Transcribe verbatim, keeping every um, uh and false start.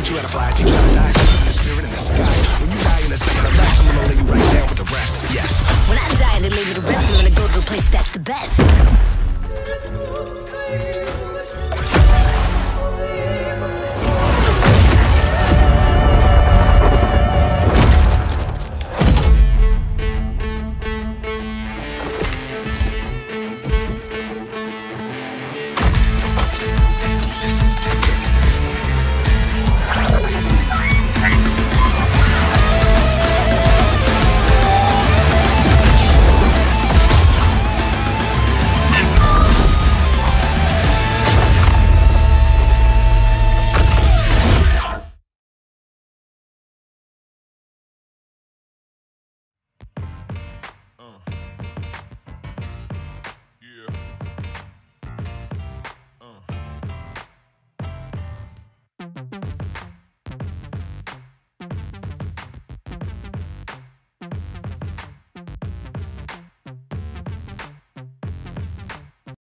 teach you how to fly, teach you how to die, teach you the spirit in the sky. When you die in a second or less, I'm gonna lay you right down with the rest. Yes. When I die and they leave me the rest, I'm gonna go to a place that's the best. Uh.